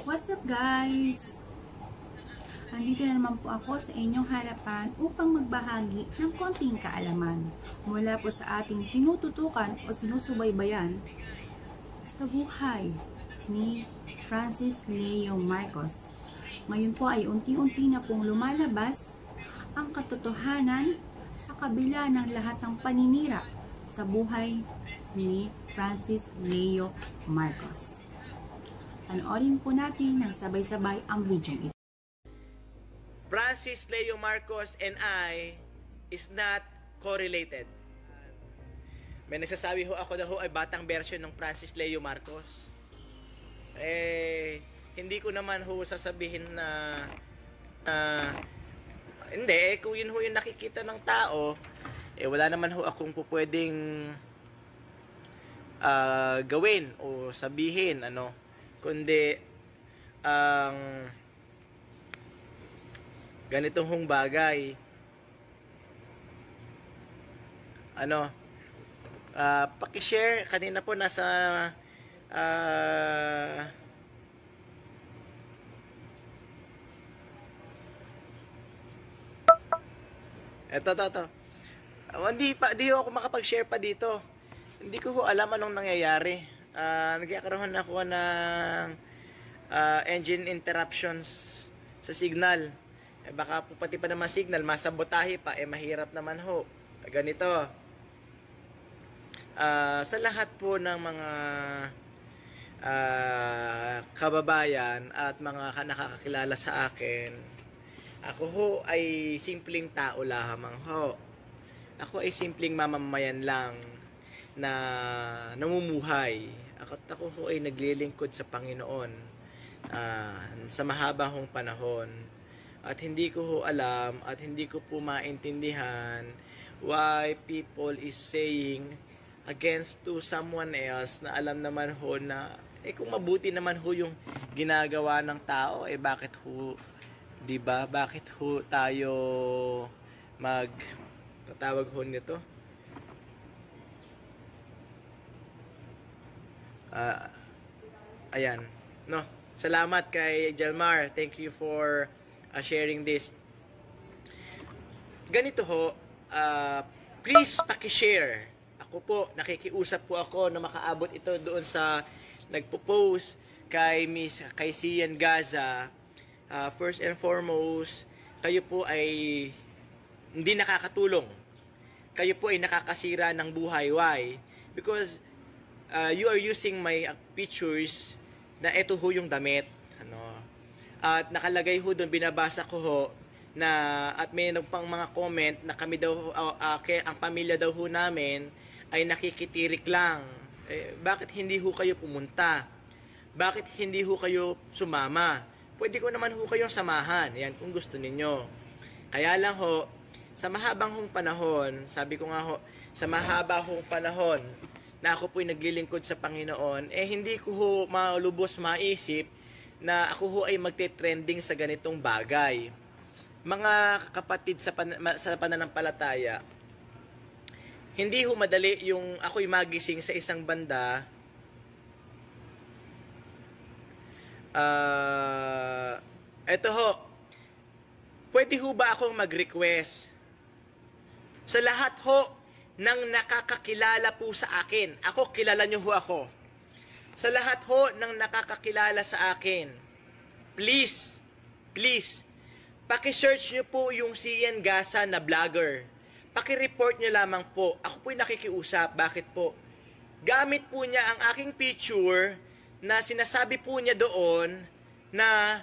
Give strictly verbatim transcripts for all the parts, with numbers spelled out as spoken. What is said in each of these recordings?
What's up guys? Andito na naman po ako sa inyong harapan upang magbahagi ng konting kaalaman mula po sa ating tinututukan o sinusubaybayan sa buhay ni Francis Leo Marcos. Ngayon po ay unti-unti na pong lumalabas ang katotohanan sa kabila ng lahat ng paninira sa buhay ni Francis Leo Marcos. Panoorin po natin ng sabay-sabay ang video ito. Francis Leo Marcos and I is not correlated. May nagsasabi ho ako na ho ay batang version ng Francis Leo Marcos. Eh, hindi ko naman ho sasabihin na uh, hindi, eh, kung yun ho yung nakikita ng tao, eh wala naman ho akong pupwedeng uh, gawin o sabihin, ano, kundi ang um, ganitong hong bagay, ano, uh, pakishare. Kanina po nasa uh, eto, eto, eto. Uh, hindi pa, di ako makapag-share pa dito. Hindi ko ho alam anong nangyayari. Uh, nagkakaroon ako ng uh, engine interruptions sa signal. Eh, baka po pati pa naman signal, masabotahe pa, eh mahirap naman ho. Ganito. Uh, sa lahat po ng mga uh, kababayan at mga nakakakilala sa akin, ako ho ay simpleng tao lamang ho. Ako ay simpleng mamamayan lang na namumuhay. Ako, ako ho ay naglilingkod sa Panginoon uh, sa mahaba hong panahon. At hindi ko ho alam at hindi ko po maintindihan why people is saying against to someone else na alam naman ho na eh kung mabuti naman ho yung ginagawa ng tao, eh bakit ho, di ba? Bakit ho tayo mag tatawag ho nito? Uh, ayan, no. Salamat kay Jalmar. Thank you for Uh, sharing this. Ganito ho, uh, please paki-share. Ako po, nakikiusap po ako na makaabot ito doon sa nagpo-post kay Miss kay Sian Gaza. Uh, first and foremost, kayo po ay hindi nakakatulong. Kayo po ay nakakasira ng buhay. Why? Because uh, you are using my uh, pictures na ito ho yung damit. Ano? At nakalagay ho doon, binabasa ko ho, na at may pang mga comment na kami daw, uh, uh, ang pamilya daw ho namin ay nakikitirik lang. Eh, bakit hindi ho kayo pumunta? Bakit hindi ho kayo sumama? Pwede ko naman ho kayong samahan, yan kung gusto ninyo. Kaya lang ho, sa mahabang hong panahon, sabi ko nga ho, sa mahaba hong panahon na ako po'y naglilingkod sa Panginoon, eh hindi ko ho malubos maisip na ako ho ay magte-trending sa ganitong bagay. Mga kapatid sa, pan sa pananampalataya, hindi ho madali yung ako'y magising sa isang banda, uh, eto ho, pwede ho ba akong mag-request? Sa lahat ho ng nakakakilala po sa akin, ako, kilala nyo ho ako, sa lahat ho ng nakakakilala sa akin, please, please, paki-search nyo po yung Sian Gaza na vlogger. Paki-report nyo lamang po. Ako po'y nakikiusap. Bakit po? Gamit po niya ang aking picture na sinasabi po niya doon na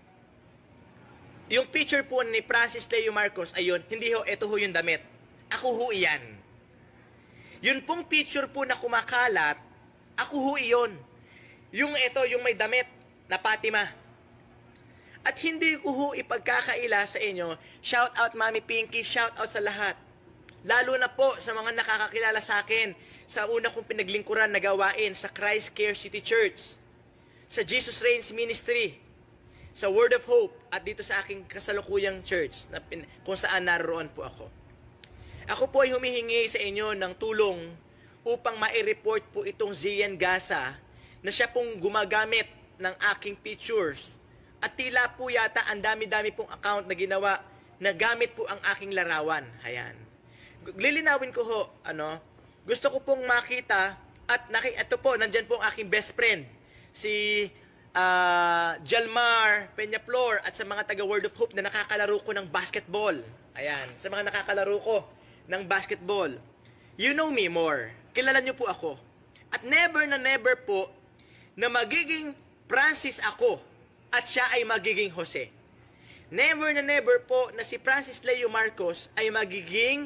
yung picture po ni Francis Leo Marcos, ayun, hindi ho, ito ho yung damit. Ako ho iyan. Yun pong picture po na kumakalat, ako ho iyon. Yung ito, yung may damit na Fatima. At hindi ko ho ipagkakaila sa inyo, shout out Mami Pinky, shout out sa lahat. Lalo na po sa mga nakakakilala sa akin, sa una kong pinaglingkuran na gawain sa Christ Care City Church, sa Jesus Reigns Ministry, sa Word of Hope, at dito sa aking kasalukuyang church, na pin, kung saan naroon po ako. Ako po ay humihingi sa inyo ng tulong upang ma-report po itong Sian Gaza na siya pong gumagamit ng aking pictures. At tila po yata ang dami-dami pong account na ginawa na gamit po ang aking larawan. Ayan. Lilinawin ko ho, ano, gusto ko pong makita at naki, ito po, nandyan po ang aking best friend, si uh, Jalmar Peñaflor at sa mga taga Word of Hope na nakakalaro ko ng basketball. Ayan, sa mga nakakalaro ko ng basketball. You know me more. Kilala niyo po ako. At never na never po na magiging Francis ako at siya ay magiging Jose. Never na never po na si Francis Leo Marcos ay magiging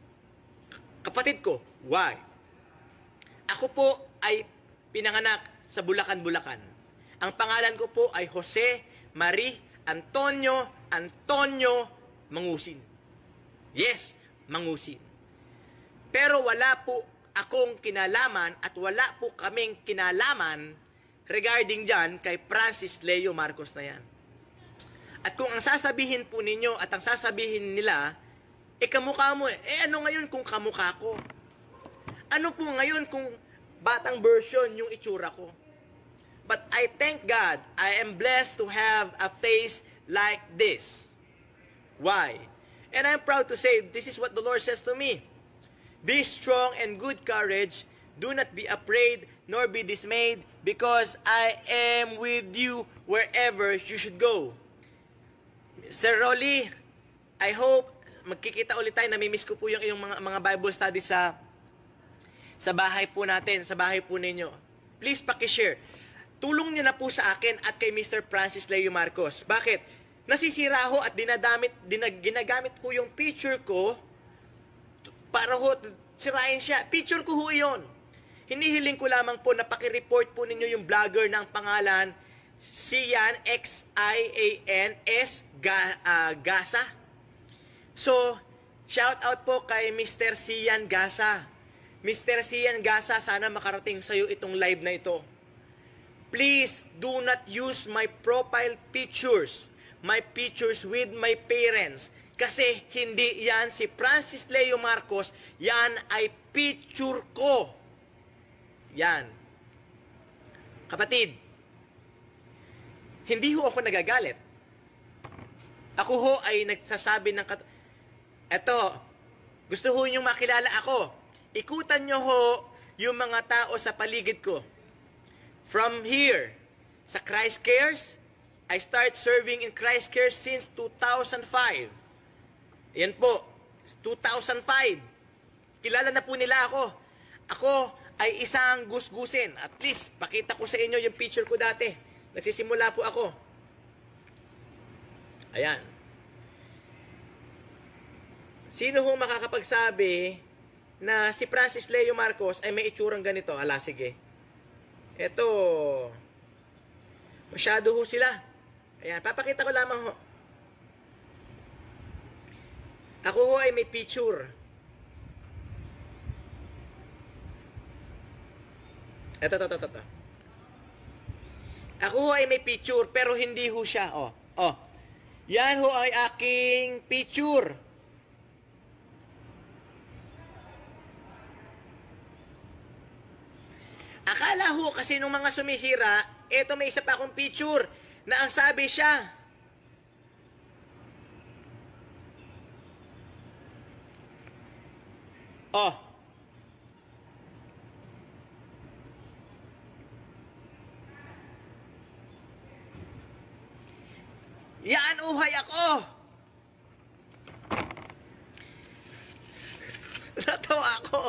kapatid ko. Why? Ako po ay pinanganak sa Bulacan, Bulacan. Ang pangalan ko po ay Jose Marie Antonio Antonio Mangusin. Yes, Mangusin. Pero wala po akong kinalaman at wala po kaming kinalaman regarding dyan kay Francis Leo Marcos na yan. At kung ang sasabihin po ninyo at ang sasabihin nila, eh kamukha mo eh. Eh ano ngayon kung kamukha ko? Ano po ngayon kung batang version yung itsura ko? But I thank God, I am blessed to have a face like this. Why? And I'm proud to say, this is what the Lord says to me. Be strong and good courage. Do not be afraid, nor be dismayed, because I am with you wherever you should go. Sir Rolly, I hope magkikita ulit tayo. Namimiss ko po yung, yung mga, mga Bible studies sa sa bahay po natin, sa bahay po ninyo. Please pakishare. Tulong niyo na po sa akin at kay Mister Francis Leo Marcos. Bakit? Nasisira ho at dinadamit, dinag, ginagamit ko yung picture ko para ho sirain siya. Picture ko ho yun. Hinihiling ko lamang po na pakireport po ninyo yung vlogger ng pangalan Sian, X I A N S Gasa. So, shout out po kay Mister Sian Gasa. Mister Sian Gasa, sana makarating sa'yo itong live na ito. Please do not use my profile pictures, my pictures with my parents. Kasi hindi yan si Francis Leo Marcos, yan ay picture ko. Yan. Kapatid, hindi ho ako nagagalit. Ako ho ay nagsasabi ng kat... Eto, gusto ho niyong makilala ako. Ikutan nyo ho yung mga tao sa paligid ko. From here, sa Christ Cares, I start serving in Christ Cares since two thousand five. Yan po, two thousand five. Kilala na po nila ako. Ako ay isang gusgusin. At least, pakita ko sa inyo yung picture ko dati. Nagsisimula po ako. Ayan. Sino ho makakapagsabi na si Francis Leo Marcos ay may itsurang ganito? Ala, sige. Eto, masyado ho sila. Ayan, papakita ko lamang ho. Ako ho ay may picture. Eto, eto, eto, eto. Ako ho ay may picture, pero hindi ho siya. Oh, oh. Yan ho ay aking picture. Akala ho kasi nung mga sumisira, eto may isa pa akong picture na ang sabi siya. Oh. Yan uhay ako. Natawa ako.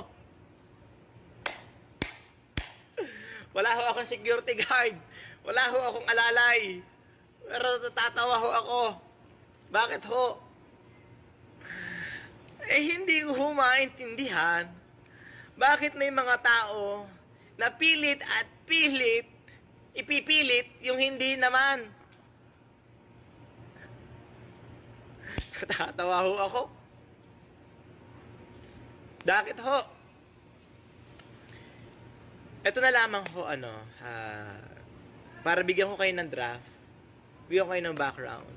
Wala ho akong security guard. Wala ho akong alalay. Pero natatawa ho ako. Bakit ho? Eh hindi ko ho maintindihan bakit may mga tao na pilit at pilit, ipipilit yung hindi naman. Natatawa ho ako. Bakit ho? Ito na lamang ho, ano, uh, para bigyan ko kayo ng draft, bigyan ko kayo ng background.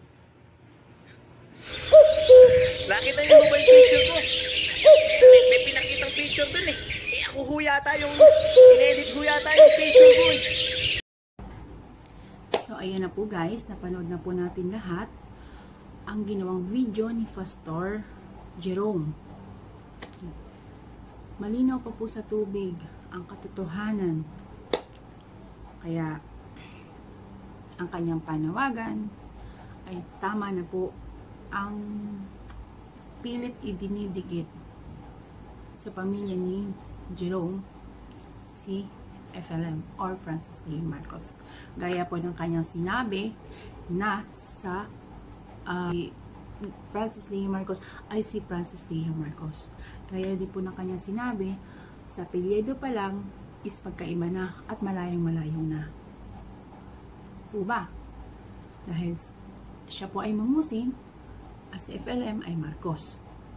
Nakita niyo ba yung picture ko? May, may pinakitang picture dun eh. Eh ako ho yata yung, in-edit ho yata yung picture ko eh. ayan na po guys, napanood na po natin lahat ang ginawang video ni Pastor Jerome. Malinaw pa po sa tubig ang katotohanan. Kaya, ang kanyang panawagan ay tama na po ang pilit idinidikit sa pamilya ni Jerome si F L M or Francis Leo Marcos. Gaya po ng kanyang sinabi na sa uh, Francis Leo Marcos ay si Francis Leo Marcos. Gaya din po ng kanyang sinabi, sa apelyido pa lang is magkaiba na at malayong malayo na. Po ba? Dahil siya po ay Mangusing at si F L M ay Marcos.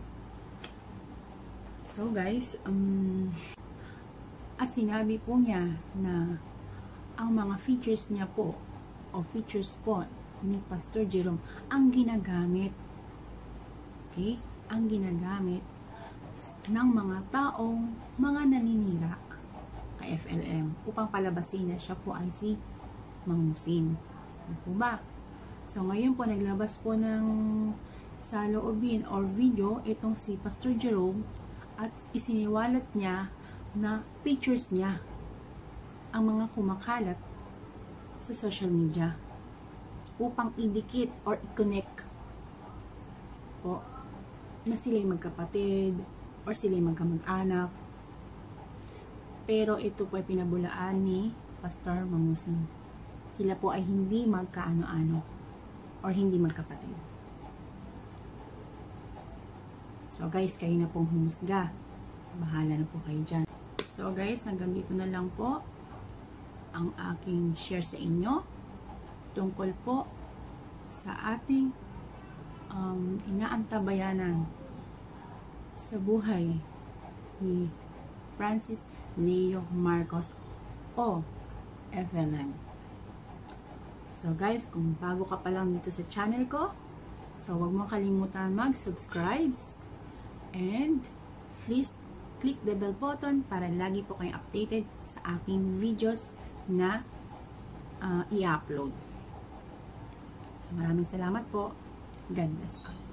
So guys, um, at sinabi po niya na ang mga features niya po o features po ni Pastor Jerome ang ginagamit, okay, ang ginagamit ng mga taong mga naninira kay F L M upang palabasin na siya po ay si Mangusing. Ano po ba? So ngayon po naglabas po ng saloobin or video itong si Pastor Jerome at isiniwalat niya na pictures niya ang mga kumakalat sa social media upang idikit or i-connect po na sila'y magkapatid or sila'y magkamag-anak. Pero ito po ay pinabulaan ni Pastor Mangusing. Sila po ay hindi magkaano-ano or hindi magkapatid. So guys, kayo na pong humusga. Bahala na po kayo dyan. So guys, hanggang dito na lang po ang aking share sa inyo tungkol po sa ating um, inaantabayanan sa buhay ni Francis Leo Marcos o F L M. So guys, kung bago ka pa lang dito sa channel ko, so huwag mo kalimutan mag-subscribe and please click the bell button para lagi po kayong updated sa aking videos na uh, i-upload. So maraming salamat po. God bless all.